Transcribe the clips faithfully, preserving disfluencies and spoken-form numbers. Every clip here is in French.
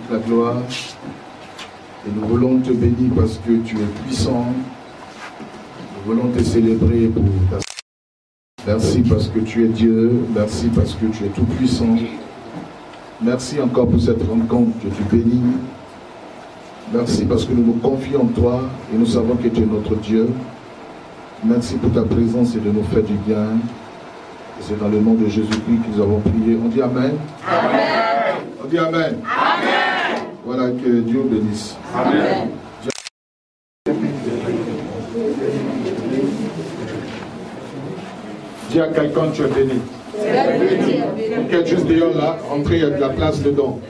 la gloire. Et nous voulons te bénir parce que tu es puissant. Nous voulons te célébrer pour ta... Merci parce que tu es Dieu. Merci parce que tu es tout puissant. Merci encore pour cette rencontre que tu bénis. Merci parce que nous nous confions en toi et nous savons que tu es notre Dieu. Merci pour ta présence et de nous faire du bien. Et c'est dans le nom de Jésus-Christ que nous avons prié. On dit Amen. Amen. On dit Amen. Amen. Voilà, que Dieu bénisse. Amen. Dis à quelqu'un, tu es béni. Qui est juste dehors là, entrez, il y a de la place dedans.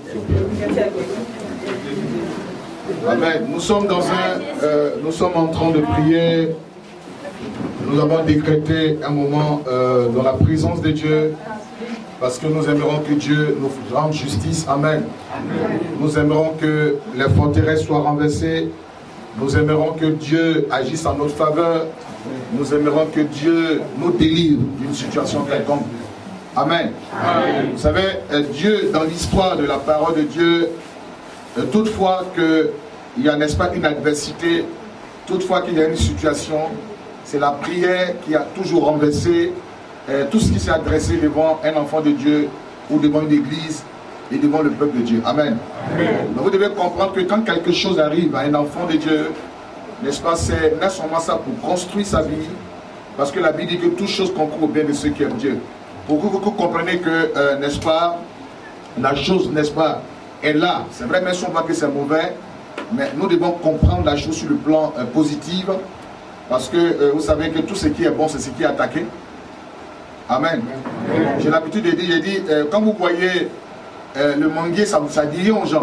Amen. Nous sommes dans un, euh, nous sommes en train de prier. Nous avons décrété un moment euh, dans la présence de Dieu, parce que nous aimerons que Dieu nous rende justice. Amen. Amen. Nous aimerons que les forteresses soient renversées. Nous aimerons que Dieu agisse en notre faveur. Nous aimerons que Dieu nous délivre d'une situation quelconque. Amen. Amen. Vous savez, Dieu, dans l'histoire de la parole de Dieu, toutefois qu'il y a, n'est-ce pas, une adversité, toutefois qu'il y a une situation, c'est la prière qui a toujours renversé euh, tout ce qui s'est adressé devant un enfant de Dieu ou devant une église et devant le peuple de Dieu. Amen. Amen. Donc vous devez comprendre que quand quelque chose arrive à un enfant de Dieu, n'est-ce pas, c'est non seulement ça pour construire sa vie, parce que la Bible dit que toute chose concourt au bien de ceux qui aiment Dieu. Pour que vous compreniez que, euh, n'est-ce pas, la chose, n'est-ce pas, est là. C'est vrai, même si on voit que c'est mauvais, mais nous devons comprendre la chose sur le plan euh, positif, parce que euh, vous savez que tout ce qui est bon, c'est ce qui est attaqué. Amen. Amen. J'ai l'habitude de dire, j'ai dit, euh, quand vous voyez euh, le manguier, ça, ça dit rien aux gens.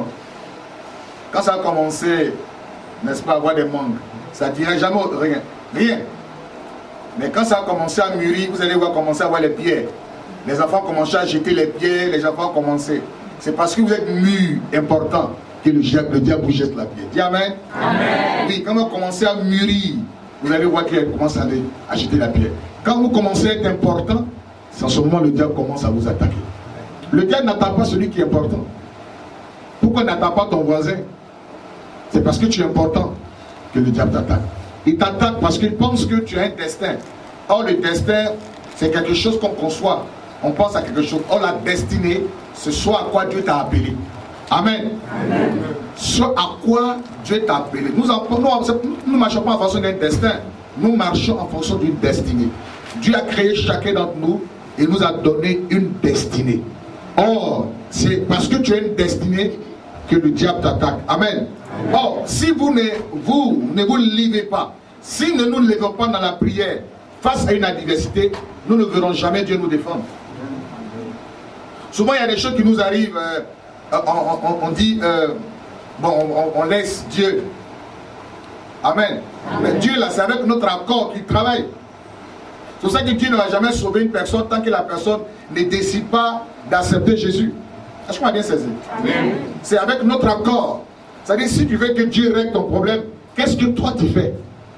Quand ça a commencé, n'est-ce pas, à avoir des mangues, ça ne dirait jamais rien. Rien. Mais quand ça a commencé à mûrir, vous allez voir commencer à voir les pierres. Les enfants commencent à jeter les pierres, les enfants commencent. C'est parce que vous êtes mûrs, important, que le, le diable vous jette la pierre. Dis Amen. Amen. Oui, quand vous commencez à mûrir, vous allez voir qu'il commence à, aller, à jeter la pierre. Quand vous commencez à être important, c'est en ce moment que le diable commence à vous attaquer. Le diable n'attaque pas celui qui est important. Pourquoi il n'attaque pas ton voisin? C'est parce que tu es important que le diable t'attaque. Il t'attaque parce qu'il pense que tu as un destin. Or, le destin, c'est quelque chose qu'on conçoit. On pense à quelque chose. Or, la destinée, c'est ce à quoi Dieu t'a appelé. Amen. Amen. Ce à quoi Dieu t'a appelé. Nous ne marchons pas en fonction d'un destin. Nous marchons en fonction d'une destinée. Dieu a créé chacun d'entre nous et nous a donné une destinée. Or, c'est parce que tu as une destinée que le diable t'attaque. Amen. Or, si vous ne vous, ne vous levez pas, si nous ne nous levons pas dans la prière face à une adversité, nous ne verrons jamais Dieu nous défendre. Souvent, il y a des choses qui nous arrivent, euh, on, on, on dit, euh, bon, on, on laisse Dieu. Amen. Amen. Mais Dieu, là, c'est avec notre accord qu'il travaille. C'est pour ça que Dieu ne va jamais sauver une personne tant que la personne ne décide pas d'accepter Jésus. Est-ce qu'on a bien saisi? C'est avec notre accord. C'est-à-dire, si tu veux que Dieu règle ton problème, qu'est-ce que toi tu fais?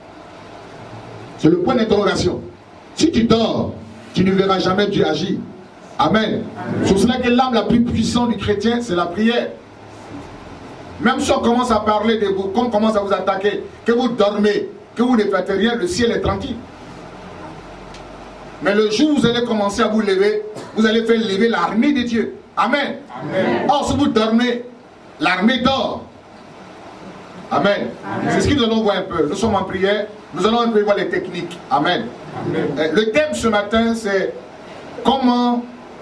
C'est le point d'interrogation. Si tu dors, tu ne verras jamais Dieu agir. Amen. C'est pour cela que l'arme la plus puissante du chrétien, c'est la prière. Même si on commence à parler de vous, qu'on commence à vous attaquer, que vous dormez, que vous ne faites rien, le ciel est tranquille. Mais le jour où vous allez commencer à vous lever, vous allez faire lever l'armée de Dieu. Amen. Amen. Or, si vous dormez, l'armée dort. Amen. Amen. C'est ce que nous allons voir un peu. Nous sommes en prière, nous allons un peu voir les techniques. Amen. Amen. Le thème ce matin, c'est comment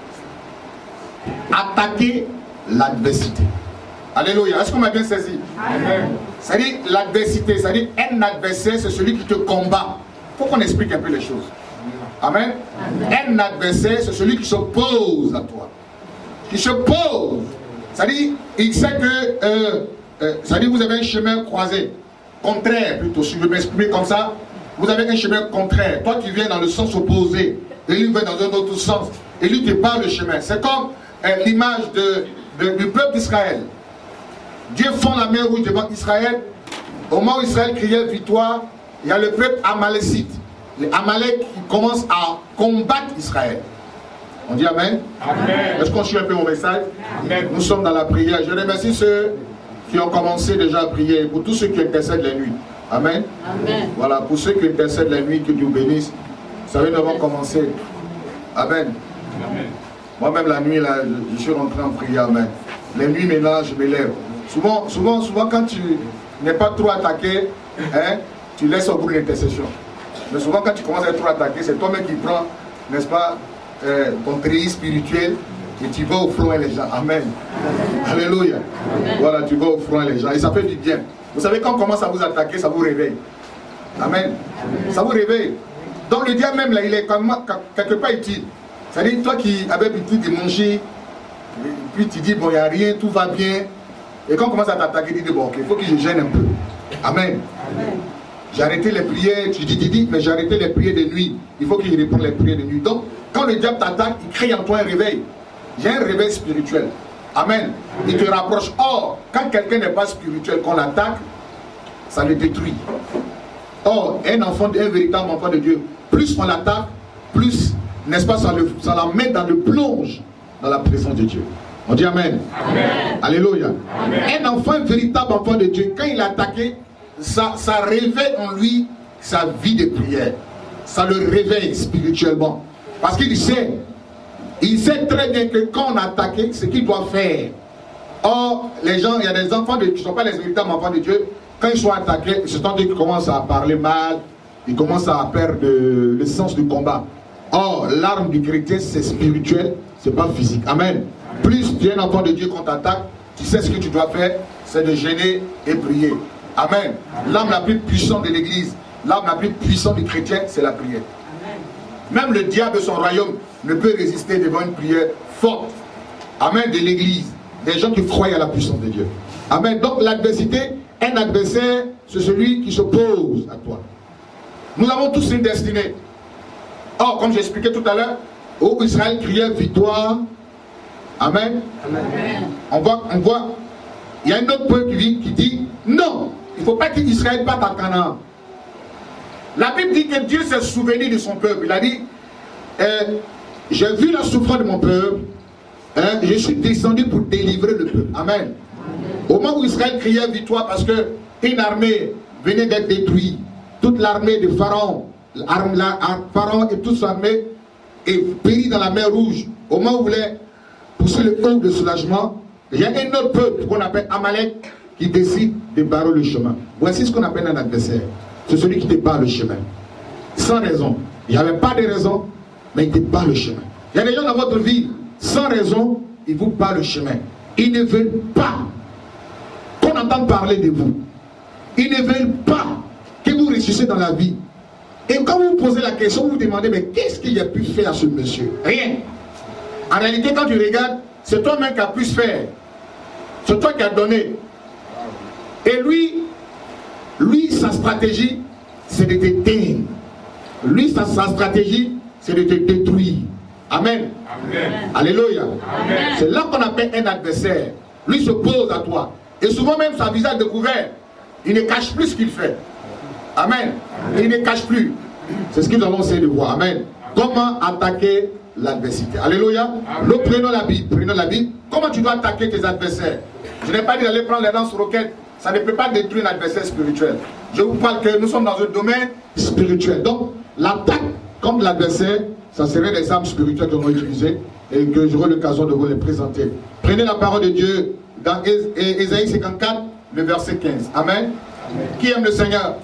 attaquer l'adversité. Alléluia. Est-ce qu'on m'a bien saisi? Amen. C'est-à-dire l'adversité, c'est-à-dire un adversaire, c'est celui qui te combat. Il faut qu'on explique un peu les choses. Amen. Amen. Un adversaire, c'est celui qui s'oppose à toi. Qui se pose. C'est-à-dire, il sait que, euh, euh, c'est-à-dire, vous avez un chemin croisé, contraire plutôt, si je veux m'exprimer comme ça. Vous avez un chemin contraire. Toi, tu viens dans le sens opposé, et lui va dans un autre sens. Et lui te barre le chemin. C'est comme euh, l'image de, de, du peuple d'Israël. Dieu fend la mer rouge devant Israël. Au moment où Israël criait victoire, il y a le peuple amalécite. Les Amalek qui commencent à combattre Israël. On dit Amen. Amen. Est-ce qu'on suit un peu mon message? Amen. Nous sommes dans la prière. Je remercie ceux qui ont commencé déjà à prier. Pour tous ceux qui intercèdent la nuit. Amen. Amen. Voilà, pour ceux qui intercèdent la nuit, que Dieu bénisse. Vous savez, nous avons commencé. Amen. Amen. Moi-même, la nuit, là, je suis rentré en prière. Amen. Les nuits, maintenant, je me lève. Souvent, souvent, souvent, quand tu n'es pas trop attaqué, hein, tu laisses au bout de l'intercession. Mais souvent, quand tu commences à être trop attaqué, c'est toi-même qui prends, n'est-ce pas, euh, ton treillis spirituel et tu vas au front et les gens. Amen. Alléluia. Amen. Voilà, tu vas au front et les gens. Et ça fait du bien. Vous savez, quand on commence à vous attaquer, ça vous réveille. Amen. Ça vous réveille. Donc le diable même, là, il est comme, quelque part utile. C'est-à-dire, toi qui avais l'habitude de manger, puis tu dis, bon, il n'y a rien, tout va bien. Et quand on commence à t'attaquer, tu dis, bon, ok, il faut que je gêne un peu. Amen. Amen. J'ai arrêté les prières, tu dis, tu dis, mais j'ai arrêté les prières de nuit. Il faut que je réponde les prières de nuit. Donc, quand le diable t'attaque, il crée en toi un réveil. Il y a un réveil spirituel. Amen. Il te rapproche. Or, quand quelqu'un n'est pas spirituel, qu'on l'attaque, ça le détruit. Or, un enfant, un véritable enfant de Dieu, plus on l'attaque, plus, n'est-ce pas, ça, le, ça la met dans le plonge dans la présence de Dieu. On dit Amen. Amen. Alléluia. Amen. Un enfant, un véritable enfant de Dieu, quand il est attaqué, ça, ça réveille en lui sa vie de prière. Ça le réveille spirituellement. Parce qu'il sait, il sait très bien que quand on est attaqué, ce qu'il doit faire. Or, les gens, il y a des enfants de, qui ne sont pas les véritables enfants de Dieu, quand ils sont attaqués, c'est temps qu'ils commencent à parler mal, ils commencent à perdre le, le sens du combat. Or, l'arme du chrétien, c'est spirituel, c'est pas physique. Amen. Plus tu es un enfant de Dieu qu'on t'attaque, tu sais ce que tu dois faire, c'est de gêner et prier. Amen. L'arme la plus puissante de l'église, l'arme la plus puissante du chrétien, c'est la prière. Même le diable de son royaume ne peut résister devant une prière forte. Amen. De l'église. Des gens qui croient à la puissance de Dieu. Amen. Donc l'adversité, un adversaire, c'est celui qui s'oppose à toi. Nous avons tous une destinée. Or, comme j'expliquais tout à l'heure, où Israël criait victoire. Amen. Amen. On voit, on voit, il y a un autre peuple qui dit, qui dit non, il ne faut pas qu'Israël parte à Canaan. La Bible dit que Dieu s'est souvenu de son peuple. Il a dit, euh, j'ai vu la souffrance de mon peuple, hein, je suis descendu pour délivrer le peuple. Amen. Au moment où Israël criait victoire parce qu'une armée venait d'être détruite, toute l'armée de Pharaon, la, Pharaon et toute son armée est périe dans la mer Rouge. Au moment où vous voulez pousser le feu de soulagement, il y a un autre peuple qu'on appelle Amalek qui décide de barrer le chemin. Voici ce qu'on appelle un adversaire. C'est celui qui te barre le chemin. Sans raison. Il n'y avait pas de raison, mais il te barre le chemin. Il y a des gens dans votre vie, sans raison, ils vous barrent le chemin. Ils ne veulent pas qu'on entende parler de vous. Ils ne veulent pas que vous réussissiez dans la vie. Et quand vous vous posez la question, vous vous demandez, mais qu'est-ce qu'il a pu faire à ce monsieur? Rien. En réalité, quand tu regardes, c'est toi-même qui as pu faire. C'est toi qui as donné. Et lui, lui, sa stratégie, c'est de t'éteindre. Lui, sa, sa stratégie, c'est de te détruire. Amen. Amen. Alléluia. Amen. C'est là qu'on appelle un adversaire. Lui se pose à toi. Et souvent même, sa visage découvert, il ne cache plus ce qu'il fait. Amen. Amen. Il ne cache plus. C'est ce que nous allons essayer de voir. Amen. Comment attaquer l'adversité. Alléluia. Nous prenons la Bible. Prenons la Bible. Comment tu dois attaquer tes adversaires? Je n'ai pas dit d'aller prendre les lance-roquettes. Ça ne peut pas détruire un adversaire spirituel. Je vous parle que nous sommes dans un domaine spirituel. Donc, l'attaque contre l'adversaire, ça serait les armes spirituelles que nous allons utiliser et que j'aurai l'occasion de vous les présenter. Prenez la parole de Dieu dans Ésaïe cinquante-quatre, le verset quinze. Amen. Amen. Qui aime le Seigneur?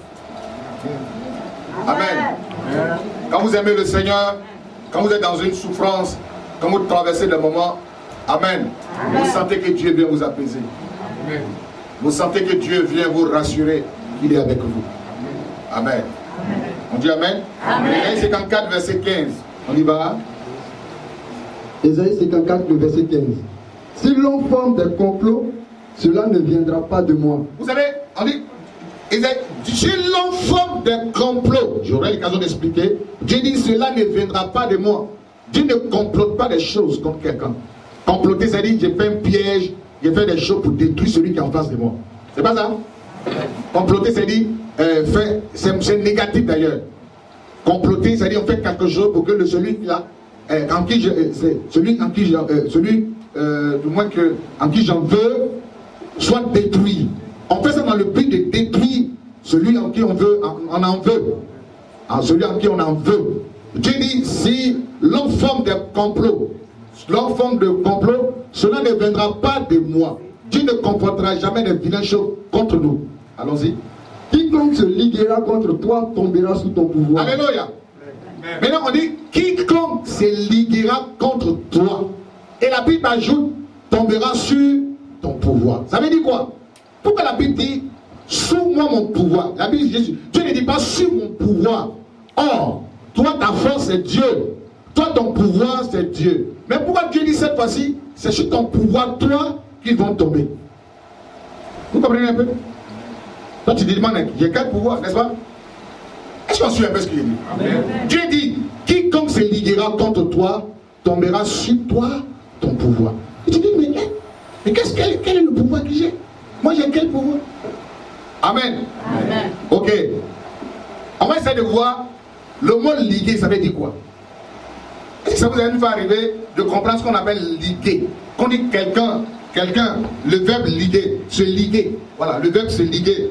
Amen. Amen. Quand vous aimez le Seigneur, quand vous êtes dans une souffrance, quand vous traversez le moment, Amen. Amen. Vous sentez que Dieu vient vous apaiser. Amen. Vous sentez que Dieu vient vous rassurer qu'il est avec vous. Amen. Amen. On dit Amen. Ésaïe cinquante-quatre, verset quinze. On y va. Ésaïe cinquante-quatre, le verset quinze. Si l'on forme des complots, cela ne viendra pas de moi. Vous savez, on dit, si l'on forme des complots, j'aurai l'occasion d'expliquer, Dieu dit cela ne viendra pas de moi. Dieu ne complote pas des choses contre quelqu'un. Comploter, ça dit j'ai fait un piège, j'ai fait des choses pour détruire celui qui est en face de moi. C'est pas ça? Comploter, c'est dit, euh, c'est négatif d'ailleurs. Comploter, c'est dit on fait quelque chose pour que le celui là euh, en qui je, c'est celui en qui j'en, euh, celui euh, du moins que en qui j'en veux soit détruit. On fait ça dans le but de détruire celui en qui on veut, on en veut, ah, celui en qui on en veut. Dieu dit, si l'homme forme des complots, l'homme forme de complot, cela ne viendra pas de moi. Dieu ne comportera jamais de vilaines choses contre nous. Allons-y. Quiconque se liguera contre toi tombera sous ton pouvoir. Alléluia. Maintenant on dit, quiconque se liguera contre toi. Et la Bible ajoute, tombera sur ton pouvoir. Ça veut dire quoi? Pourquoi la Bible dit, sous moi mon pouvoir? La Bible dit, Jésus, Dieu ne dit pas sur mon pouvoir. Or, toi ta force c'est Dieu. Toi ton pouvoir c'est Dieu. Mais pourquoi Dieu dit cette fois-ci, c'est sur ton pouvoir, toi, qu'ils vont tomber. Vous comprenez un peu? Toi tu te demandes, j'ai quel pouvoir, n'est-ce pas? Est-ce qu'on suit un peu ce qu'il dit? Amen. Dieu dit, quiconque se liguera contre toi, tombera sur toi ton pouvoir. Et tu dis, mais, mais qu'est-ce, quel, quel est le pouvoir que j'ai? Moi j'ai quel pouvoir? Amen. Amen. Ok. On va essayer de voir le mot liguer, ça veut dire quoi? Est-ce que ça vous a une fois arrivé de comprendre ce qu'on appelle liguer? Qu'on dit quelqu'un, quelqu'un, le verbe liguer, se liguer. Voilà, le verbe se liguer.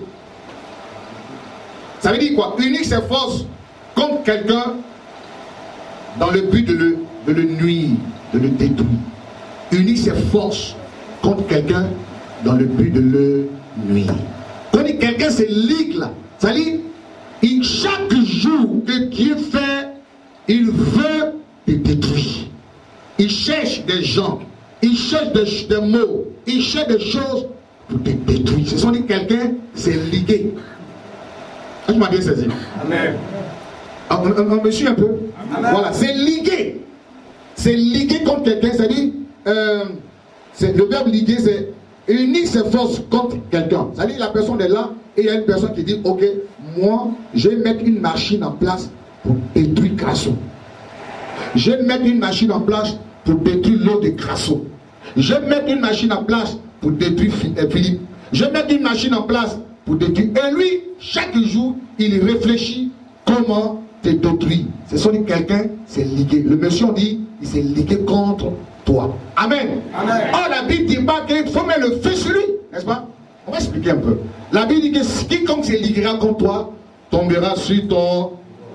Ça veut dire quoi? Unir ses forces contre quelqu'un dans le but de le, de le nuire, de le détruire. Unir ses forces contre quelqu'un dans le but de le nuire. Quand quelqu'un se ligue là, ça dit, il, chaque jour que Dieu fait, il veut te détruire. Il cherche des gens, il cherche des, des mots, il cherche des choses pour te détruire. Ce sont dit quelqu'un s'est ligué. Est-ce que tu m'as bien saisi? Amen. On, on, on me suit un peu? Amen. Voilà, c'est ligué. C'est ligué contre quelqu'un, c'est-à-dire, euh, le verbe liguer, c'est unir ses forces contre quelqu'un. C'est-à-dire, la personne est là et il y a une personne qui dit, ok, moi, je vais mettre une machine en place pour détruire Crasso. Je vais mettre une machine en place pour détruire l'eau de Crasso. Je vais mettre une machine en place pour détruire Philippe. Je vais mettre une machine en place pour détruire. Et lui, chaque jour, il réfléchit comment te détruire. C'est ça que quelqu'un s'est ligué. Le monsieur dit, il s'est ligué contre toi. Amen. Amen. Or, la Bible dit pas qu'il faut mettre le feu sur lui, n'est-ce pas? On va expliquer un peu. La Bible dit que quiconque se liguera contre toi, tombera sur ton...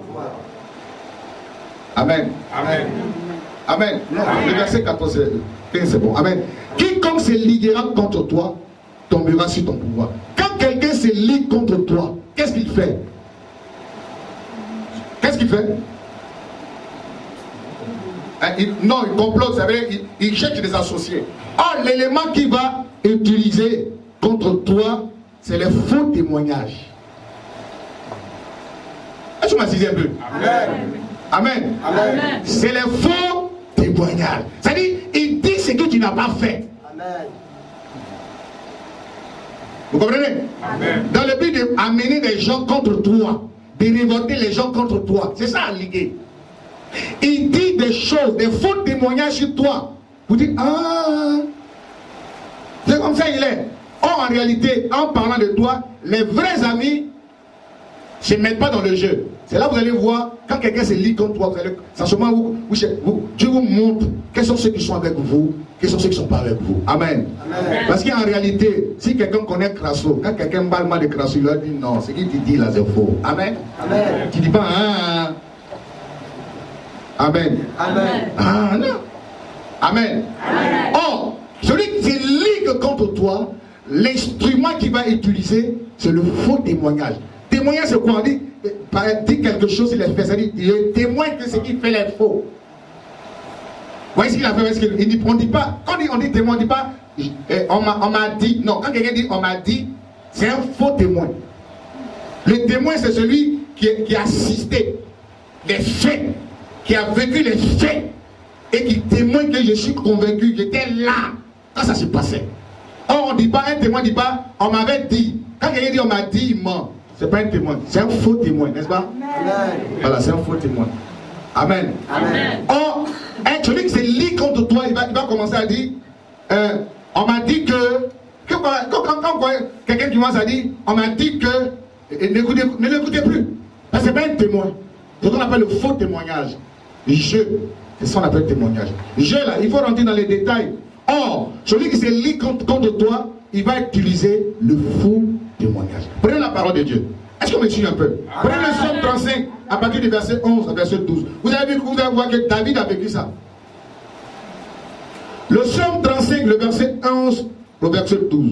Amen. Amen. Amen. Le verset quatorze, quinze, c'est bon. Amen. Quiconque se liguera contre toi, tombera sur ton pouvoir. Quand quelqu'un se ligue contre toi, qu'est-ce qu'il fait? Qu'est-ce qu'il fait? Il, non, il complote, ça veut dire il, il cherche des associés. Or, l'élément qu'il va utiliser contre toi, c'est les faux témoignages. Est-ce que tu m'as saisi un peu? Amen. Amen. Amen. C'est les faux témoignages. C'est-à-dire, il dit ce que tu n'as pas fait. Amen. Vous comprenez? Amen. Dans le but d'amener des gens contre toi, de révolter les gens contre toi. C'est ça, liguer. Il dit des choses, des faux témoignages sur toi. Vous dites, ah, c'est comme ça il est. Or, en réalité, en parlant de toi, les vrais amis ne se mettent pas dans le jeu. C'est là que vous allez voir, quand quelqu'un se lit contre toi, vous allez, ça se moment où, où, où Dieu vous montre quels sont ceux qui sont avec vous, quels sont ceux qui ne sont pas avec vous. Amen. Amen. Parce qu'en réalité, si quelqu'un connaît Crasso, quand quelqu'un parle mal de Crasso, il leur dit non, ce qu'il te dit là, c'est faux. Amen. Amen. Tu ne dis pas, ah, Amen. Amen. Ah, non. Amen. Amen. Or, celui qui se ligue contre toi, l'instrument qu'il va utiliser, c'est le faux témoignage. Témoignage, c'est quoi? On dit, dit quelque chose, il est fait. C'est-à-dire, il témoigne que ce qu'il fait est faux. Vous voyez ce qu'il a fait? Parce qu'il dit, on ne dit pas, quand on dit témoin, on ne dit pas, on m'a dit. Non, quand quelqu'un dit, on m'a dit, c'est un faux témoin. Le témoin, c'est celui qui, qui a assisté les faits, qui a vécu les faits, et qui témoigne que je suis convaincu, j'étais là quand ça se passait. Or, on ne dit pas, un témoin ne dit pas, on m'avait dit. Quand quelqu'un dit, on m'a dit, il ment. Ce n'est pas un témoin, c'est un faux témoin, n'est-ce pas? Amen. Voilà, c'est un faux témoin. Amen. Amen. Or, un celui qui se lit contre toi, il va, il va commencer à dire, euh, on m'a dit que, que quand, quand, quand, quand quelqu'un qui commence à dire, on m'a dit que, ne l'écoutez plus. Parce que ce n'est pas un témoin. C'est ce qu'on appelle le faux témoignage. Je, C'est ça qu'on appelle témoignage. Je là, il faut rentrer dans les détails. Or, celui qui se lit contre, contre toi, il va utiliser le faux témoignage. Prenez la parole de Dieu. Est-ce qu'on me suit un peu? Prenez le psaume trente-cinq à partir du verset onze à verset douze. Vous avez vu, vous allez voir que David a vécu ça. Le psaume trente-cinq, le verset onze au verset douze.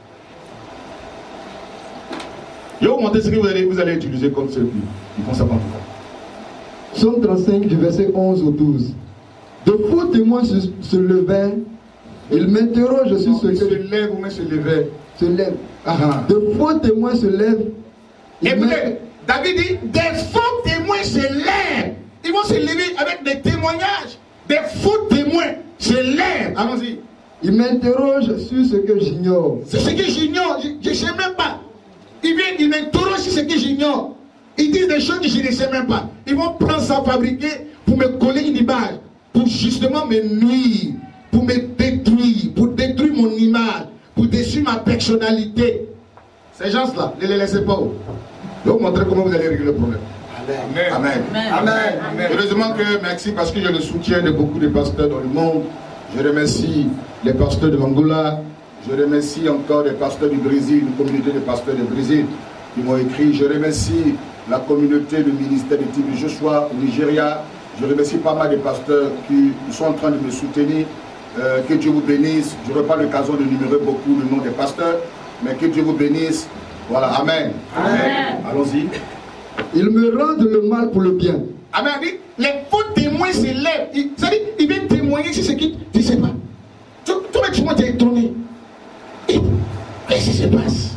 Je vais vous montrer ce que vous allez, vous allez utiliser comme ceux qui font ça pour vous. Psaume trente-cinq du verset onze au douze. De faux témoins se, se levèrent. Ils m'interrogent sur ce que... Se lève ou même se lever. Se lèvent. Ah, ah. De faux témoins se lèvent. Écoutez, David dit, des faux témoins se lèvent. Ils vont se lever avec des témoignages. Des faux témoins se lèvent. Allons-y. Ils m'interrogent sur ce que j'ignore. C'est ce que j'ignore. Je ne sais même pas. Ils viennent, ils m'interrogent sur ce que j'ignore. Ils disent des choses que je ne sais même pas. Ils vont prendre ça, fabriquer pour me coller une image. Pour justement me nuire. Pour me détruire. Pour détruire mon image. Pour détruire ma personnalité. Ces gens-là, ne les laissez pas. Je vais vous montrer comment vous allez régler le problème. Amen. Amen. Amen. Amen. Amen. Heureusement que merci parce que j'ai le soutien de beaucoup de pasteurs dans le monde. Je remercie les pasteurs de l'Angola. Je remercie encore les pasteurs du Brésil, une communauté de pasteurs du Brésil qui m'ont écrit. Je remercie la communauté du ministère de T V Joshua au Nigeria. Je remercie pas mal de pasteurs qui sont en train de me soutenir. Euh, que Dieu vous bénisse. Je n'aurai pas l'occasion de numérer beaucoup le nom des pasteurs, mais que Dieu vous bénisse. Voilà, Amen. Amen. Allons-y. Ils me rendent le mal pour le bien. Amen. Les faux témoins se lèvent. C'est-à-dire, ils viennent témoigner sur ce qui... Tu ne sais pas. Toi, tu m'as étonné. Qu'est-ce qui se passe?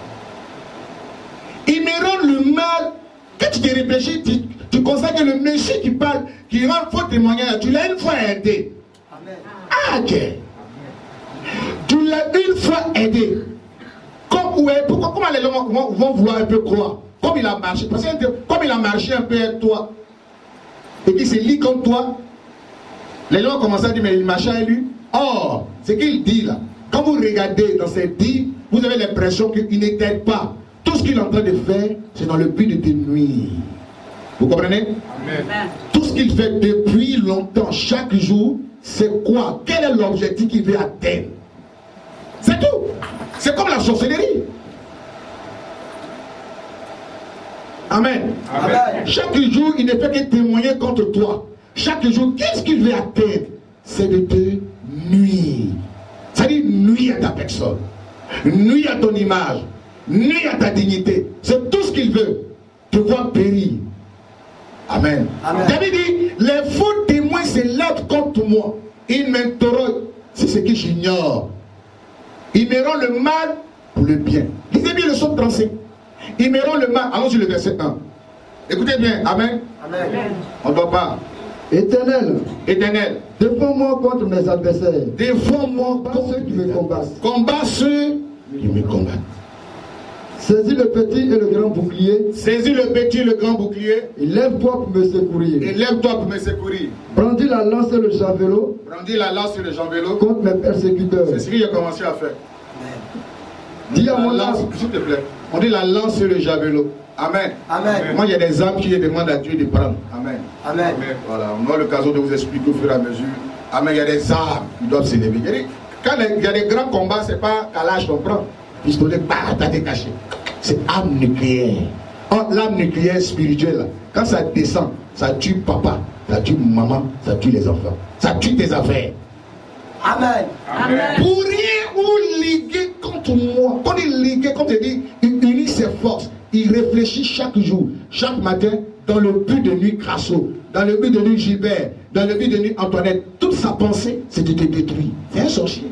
Ils me rendent le mal. Quand tu te réfléchis, tu, tu constates que le monsieur qui parle, qui rend faux témoignage, tu l'as une fois aidé. Amen. Ah, ok. Tu l'as une fois aidé. Comme, ouais, pourquoi, comment les gens vont, vont vouloir un peu croire? Comme il a marché. Parce que comme il a marché un peu avec toi, et qu'il s'est lié comme toi, les gens ont commencé à dire, mais il marchait avec lui. Or, ce qu'il dit là, quand vous regardez dans ses dits, vous avez l'impression qu'il ne t'aide pas. Tout ce qu'il est en train de faire, c'est dans le but de te nuire. Vous comprenez? Amen. Tout ce qu'il fait depuis longtemps, chaque jour, c'est quoi? Quel est l'objectif qu'il veut atteindre? C'est tout. C'est comme la sorcellerie. Amen. Amen. Chaque jour, il ne fait que témoigner contre toi. Chaque jour, qu'est-ce qu'il veut atteindre? C'est de te nuire. C'est-à-dire nuire à ta personne, nuire à ton image, nuire à ta dignité. C'est tout ce qu'il veut. Te voir périr. Amen. Amen. David dit, les faux témoins se lèvent contre moi. Ils m'interrogent. C'est ce que j'ignore. Ils me rendent le mal pour le bien. Lisez bien le psaume trente-cinq. Ils me rendent le mal. Allons sur le verset un. Écoutez bien. Amen. Amen. On ne doit pas. Éternel. Éternel. Défends-moi contre mes adversaires. Défends-moi contre ceux qui me combattent. Combat ceux qui me combattent. Saisis le petit et le grand bouclier. Saisis le petit et le grand bouclier. Et lève-toi pour me secourir. Et lève-toi pour me secourir. Brandis la lance et le javelot. Brandis la lance et le javelot. Contre mes persécuteurs. C'est ce que j'ai commencé à faire. Dis à mon lance, s'il te plaît. On dit la lance et le javelot. Amen. Amen. Moi, il y a des âmes qui demandent à Dieu de prendre. Amen. Amen. Amen. Voilà, on aura l'occasion de vous expliquer au fur et à mesure. Amen. Il y a des âmes qui doivent s'élever. Quand il y a des grands combats, ce n'est pas calage qu'on prend. Pistolet, bah, t'as décaché. C'est âme nucléaire. Oh, l'âme nucléaire spirituelle, quand ça descend, ça tue papa, ça tue maman, ça tue les enfants. Ça tue tes affaires. Amen. Amen. Pour rien ou liguer contre moi. Quand il ligue, comme je dis, il unit ses forces. Il réfléchit chaque jour, chaque matin, dans le but de nuit Crasso, dans le but de nuit Gilbert, dans le but de nuit Antoinette. Toute sa pensée, c'est de te détruire. C'est un sorcier.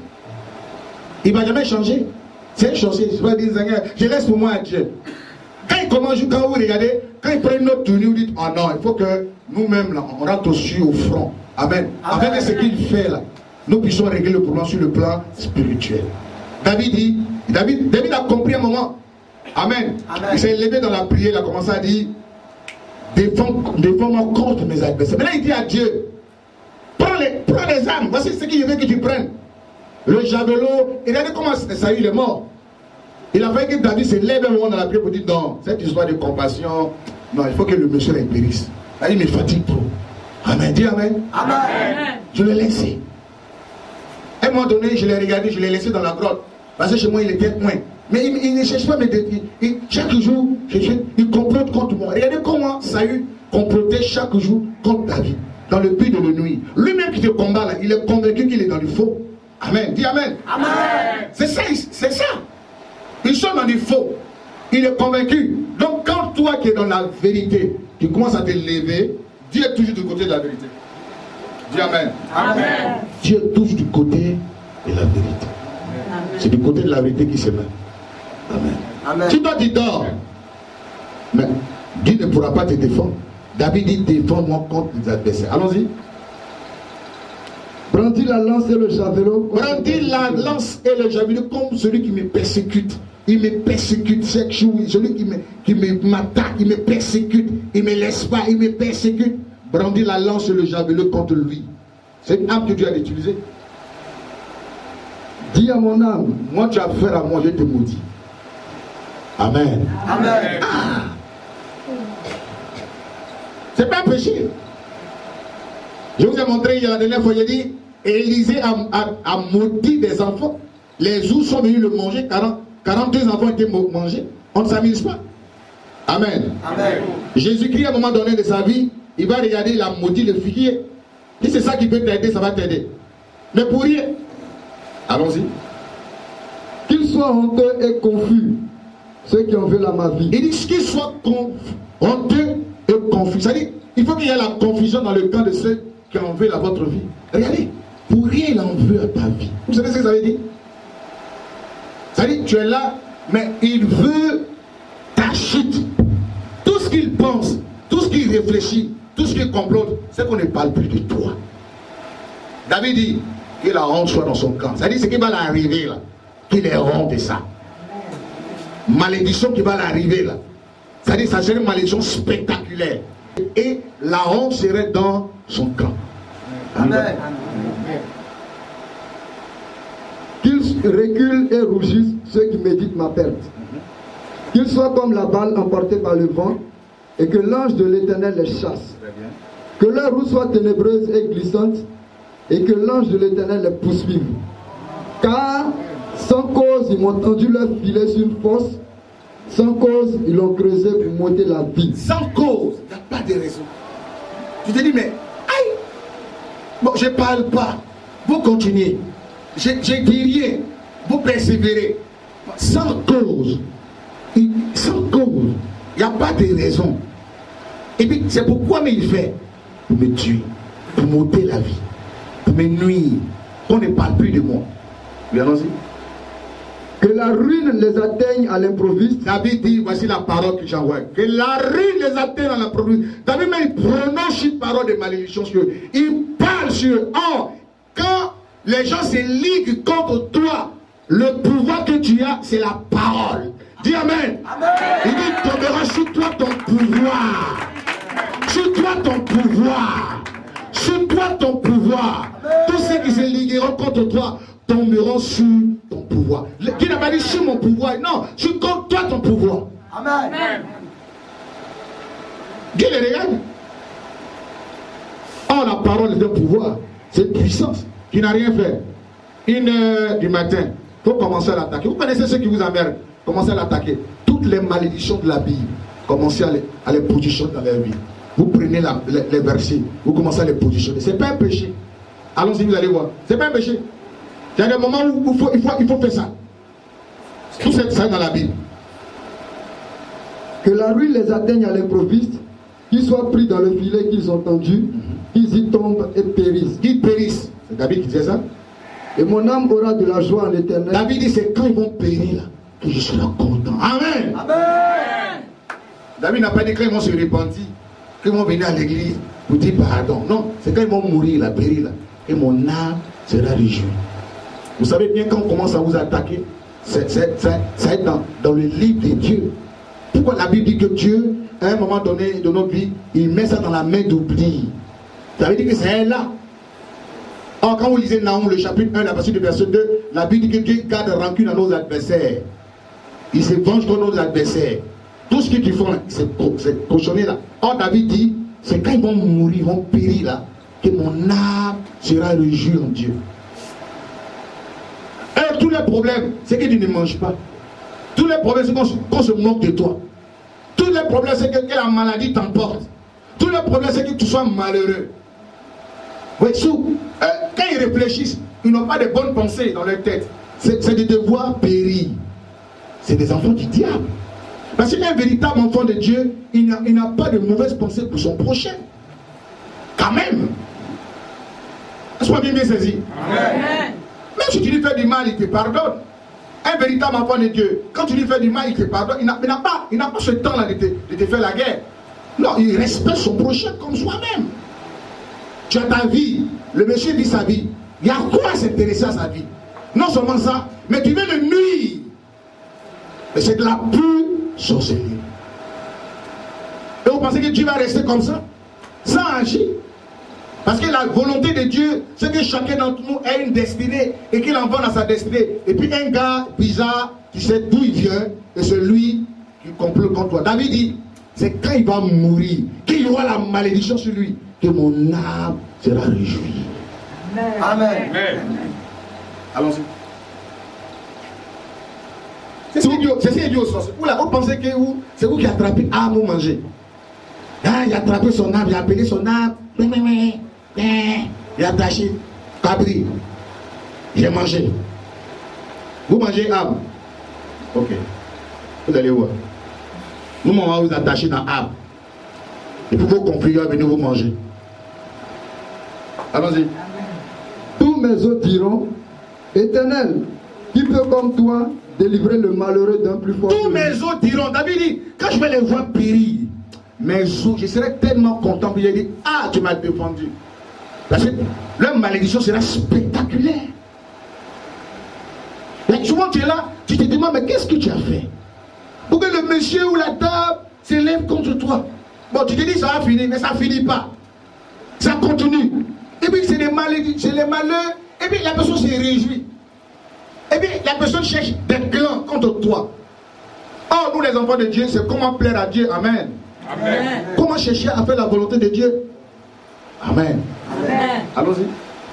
Il ne va jamais changer. C'est un sorcier. Je vais dire, je laisse pour moi à Dieu. Quand il commence, quand vous regardez, quand il prend une autre tenue, vous dites, oh non, il faut que nous-mêmes, là, on rentre aussi au front. Amen. Amen. Avec ce qu'il fait là, nous puissions régler le problème sur le plan spirituel. David dit, David, David a compris un moment. Amen. Amen. Il s'est levé dans la prière, il a commencé à dire, défends-moi contre mes adversaires. Maintenant il dit à Dieu, prends les, prends les armes, voici ce qu'il veut que tu prennes. Le javelot, et regardez comment Saül est mort. Il a fallu que David se lève un moment dans la prière pour dire, non, cette histoire de compassion, non, il faut que le monsieur la périsse. Là, il me fatigue trop. Amen. Dis Amen. Amen. Je l'ai laissé. À un moment donné, je l'ai regardé, je l'ai laissé dans la grotte. Parce que chez moi, il était loin. Mais il, il ne cherche pas mes défis. Il, chaque jour, je, je, il complote contre moi. Regardez comment Saül complotait chaque jour contre David. Dans le but de le nuire. Lui-même qui te combat là, il est convaincu qu'il est dans le faux. Amen. Dis Amen. Amen. C'est ça, c'est ça. Ils sont dans du faux. Il est convaincu. Donc quand toi qui es dans la vérité, tu commences à te lever, Dieu est toujours du côté de la vérité. Dis Amen. Amen. Dieu est toujours du côté de la vérité. C'est du côté de la vérité qui se met. Amen. Amen. Si toi tu dors, mais Dieu ne pourra pas te défendre. David dit défends-moi contre les adversaires. Allons-y. Brandis la lance et le javelot. Brandis la lance et le javelot comme celui qui me persécute. Il me persécute chaque jour. Celui qui me, qui me m'attaque, il me persécute. Il ne me laisse pas, il me persécute. Brandis la lance et le javelot contre lui. C'est une arme que Dieu a utilisée. Dis à mon âme, moi tu as affaire à moi, je te maudis. Amen. Amen. Ah. C'est pas un péché. Je vous ai montré il y a la dernière fois, j'ai dit, Élisée a, a, a maudit des enfants. Les ours sont venus le manger, quarante, quarante-deux enfants ont été mangés. On ne s'amuse pas. Amen. Amen. Jésus-Christ, à un moment donné de sa vie, il va regarder, il a maudit le figuier. Si c'est ça qui peut t'aider, ça va t'aider. Mais pour rien. Allons-y. Qu'ils soient honteux et confus, ceux qui ont vu la ma vie. Il dit qu'ils soient honteux et confus. C'est-à-dire, il faut qu'il y ait la confusion dans le camp de ceux qui en veulent à votre vie. Regardez, pour rien il en veut à ta vie. Vous savez ce que ça veut dire? C'est-à-dire, tu es là, mais il veut ta chute. Tout ce qu'il pense, tout ce qu'il réfléchit, tout ce qu'il complote, c'est qu'on ne parle plus de toi. David dit que la honte soit dans son camp. C'est-à-dire, ce qui va l'arriver là, qu'il ait honte de ça. Malédiction qui va l'arriver là. C'est-à-dire, ça serait une malédiction spectaculaire. Et la honte serait dans son camp. Amen. Qu'ils reculent et rougissent ceux qui méditent ma perte. Qu'ils soient comme la balle emportée par le vent et que l'ange de l'Éternel les chasse. Que leur route soit ténébreuse et glissante et que l'ange de l'Éternel les poursuive. Car sans cause ils m'ont tendu leur filet sur une fosse. Sans cause, ils l'ont creusé pour monter la vie. Sans cause, il n'y a pas de raison. Tu te dis, mais, aïe, bon, je ne parle pas. Vous continuez. Je ne dis rien. Vous persévérez. Sans cause. Sans cause. Il n'y a pas de raison. Et puis, c'est pourquoi mais il fait pour me tuer, pour m'ôter la vie, pour me nuire. On ne parle plus de moi. Oui, allons-y. Que la ruine les atteigne à l'improviste. David dit, voici la parole que j'envoie. Que la ruine les atteigne à l'improviste. David même prononce une parole de malédiction sur eux. Il parle sur eux. Or, quand les gens se liguent contre toi, le pouvoir que tu as, c'est la parole. Dis Amen. Amen. Il dit, tombera sur toi ton pouvoir. Sur toi ton pouvoir. Sur toi ton pouvoir. Amen. Tous ceux qui se ligueront contre toi tomberont sur ton pouvoir. Qui n'a pas dit sur mon pouvoir? Non, sur toi ton pouvoir. Amen. Dieu les regarde. Oh, la parole est un pouvoir. C'est une puissance qui n'a rien fait. Une heure du matin, il faut commencer à l'attaquer. Vous connaissez ceux qui vous emmerdent. Commencez à l'attaquer. Toutes les malédictions de la Bible, commencez à les, à les positionner dans leur vie. Vous prenez la, les, les versets, vous commencez à les positionner. Ce n'est pas un péché. Allons-y, vous allez voir. Ce n'est pas un péché. Il y a des moments où il faut, il faut, il faut faire ça. Tout ça dans la Bible. Que la ruine les atteigne à l'improviste, qu'ils soient pris dans le filet qu'ils ont tendu, qu'ils y tombent et périssent. Qu'ils périssent. C'est David qui disait ça. Et mon âme aura de la joie en l'éternel. David dit, c'est quand ils vont périr là, que je serai content. Amen. Amen. David n'a pas dit qu'ils vont se repentir, qu'ils vont venir à l'église pour dire pardon. Non, c'est quand ils vont mourir là, périr là, et mon âme sera réjouie. Vous savez bien, quand on commence à vous attaquer, c'est, c'est, c'est, ça est dans, dans le livre de Dieu. Pourquoi la Bible dit que Dieu, à un moment donné de notre vie, il met ça dans la main d'oubli. Ça veut dire que c'est là. Or, quand vous lisez Naoum, le chapitre un, la partie du verset deux, la Bible dit que Dieu garde rancune à nos adversaires. Il se venge contre nos adversaires. Tout ce qu'ils font, c'est cochonné là. Or, David dit, c'est quand ils vont mourir, ils vont périr là, que mon âme sera réjouie en Dieu. Et tous les problèmes, c'est que tu ne manges pas. Tous les problèmes, c'est qu'on qu'on se moque de toi. Tous les problèmes, c'est que, que la maladie t'emporte. Tous les problèmes, c'est que tu sois malheureux. Oui, sous, euh, quand ils réfléchissent, ils n'ont pas de bonnes pensées dans leur tête. C'est de devoir périr. C'est des enfants du diable. Parce qu'un véritable enfant de Dieu, il n'a pas de mauvaises pensées pour son prochain. Quand même. Est-ce qu'on bien bien saisi? Amen. Même si tu lui fais du mal, il te pardonne. Un véritable enfant de Dieu, quand tu lui fais du mal, il te pardonne. Il n'a pas, il n'a pas ce temps-là de te, de te faire la guerre. Non, il respecte son prochain comme soi-même. Tu as ta vie, le monsieur vit sa vie. Il y a quoi à s'intéresser à sa vie? Non seulement ça, mais tu veux le nuire. Et c'est de la pure sorcellerie. Et vous pensez que Dieu va rester comme ça, sans agir? Parce que la volonté de Dieu, c'est que chacun d'entre nous ait une destinée et qu'il envoie dans sa destinée. Et puis un gars bizarre, tu sais d'où il vient, et c'est lui qui complot contre toi. David dit, c'est quand il va mourir, qu'il y aura la malédiction sur lui, que mon âme sera réjouie. Amen. Amen. Allons-y. C'est ça idiot au sens. Vous, là, vous pensez que c'est vous qui attrapez âme ou manger. Ah, il a attrapé son âme, il a appelé son âme. Il a attaché. Cabri. J'ai mangé. Vous mangez âme. Ok. Vous allez voir. Nous, on va vous attacher dans âme. Et puis vos conflits, venez vous manger. Allons-y. Tous mes autres diront, Éternel, qui peut comme toi délivrer le malheureux d'un plus fort. Tous mes autres diront, David dit, quand je vais les voir périr, mes os, je serai tellement content. Puis j'ai dit, ah, tu m'as défendu. Parce que leur malédiction sera spectaculaire. Et souvent tu es là, tu te demandes, mais qu'est-ce que tu as fait pour que le monsieur ou la dame s'élève contre toi? Bon, tu te dis, ça va finir, mais ça ne finit pas. Ça continue. Et puis c'est des malédictions, c'est les malheurs. Et puis la personne se réjouit. Et puis la personne cherche des clans contre toi. Or, nous les enfants de Dieu, c'est comment plaire à Dieu. Amen. Amen. Comment chercher à faire la volonté de Dieu. Amen. Amen. Allons-y.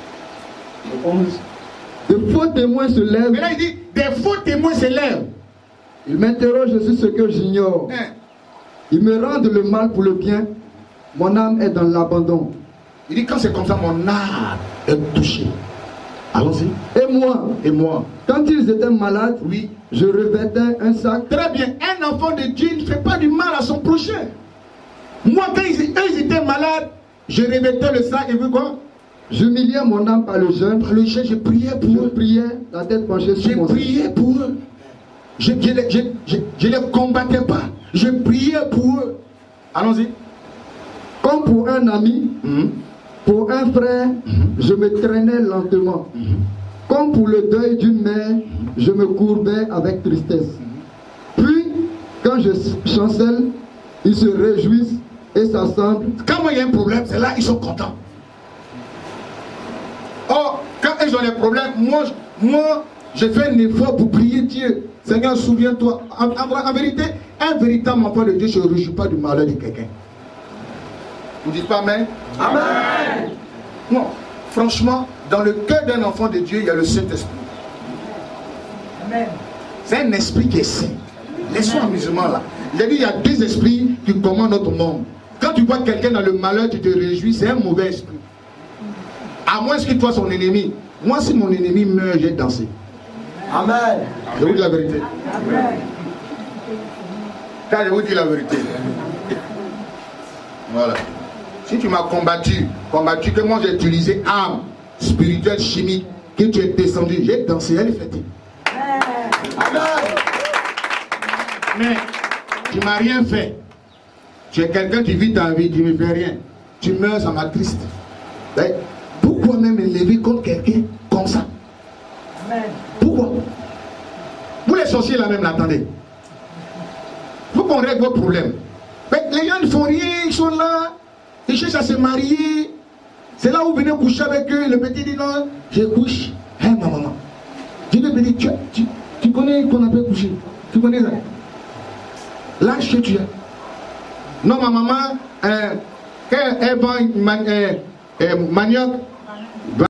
De faux témoins se lèvent. Mais là il dit, des faux témoins se lèvent. Ils m'interrogent sur ce que j'ignore. Hein? Ils me rendent le mal pour le bien. Mon âme est dans l'abandon. Il dit, quand c'est comme ça, mon âme est touchée. Allons-y. Et moi, et moi, quand ils étaient malades, oui, je revêtais un sac. Très bien. Un enfant de Dieu ne fait pas du mal à son prochain. Moi, quand ils, eux, ils étaient malades, je revêtais le sac et vous quoi? J'humiliais mon âme par le jeûne. Par le jeûne, je priais pour je eux. Je priais, la tête penchée sur mon Je priais pour eux. Je ne les, je, je, je les combattais pas. Je priais pour eux. Allons-y. Comme pour un ami, mm-hmm. pour un frère, mm-hmm. je me traînais lentement. Mm-hmm. Comme pour le deuil d'une mère, mm-hmm. je me courbais avec tristesse. Mm-hmm. Puis, quand je chancelle, ils se réjouissent et s'assemblent. Quand il y a un problème, c'est là ils sont contents. Oh, quand ils ont des problèmes, moi, moi je fais un effort pour prier Dieu. Seigneur, souviens-toi. En, en, en vérité, un véritable enfant de Dieu ne se réjouit pas du malheur de quelqu'un. Vous dites pas amen? Amen. Non, franchement, dans le cœur d'un enfant de Dieu, il y a le Saint-Esprit. Amen. C'est un esprit qui est saint. Laissons amusement là. Il a dit, il y a deux esprits qui commandent notre monde. Quand tu vois quelqu'un dans le malheur, tu te réjouis, c'est un mauvais esprit. À moins que toi, son ennemi. Moi, si mon ennemi meurt, j'ai dansé. Amen. Je vous dis la vérité. Amen. Quand je vous dis la vérité. Voilà. Si tu m'as combattu, combattu, que moi j'ai utilisé arme spirituelle, chimique, que tu es descendu, j'ai dansé, elle est fêtée. Amen. Mais tu ne m'as rien fait. Tu es quelqu'un qui vit ta vie, tu ne me fais rien. Tu meurs, ça m'attriste. Pourquoi même élever contre quelqu'un comme ça? Amen. Pourquoi? Vous les sorciers là même, l'attendez. Il faut qu'on règle vos problèmes. Mais les gens ne font rien, ils sont là, ils cherchent à se marier. C'est là où vous venez coucher avec eux. Le petit dit non, je couche. Hein, ma maman? Je dis, petit, tu, tu, tu connais qu'on appelle coucher? Tu connais ça? L'âge que tu as. Non, ma maman, euh, qu'un vent man, euh, euh, manioc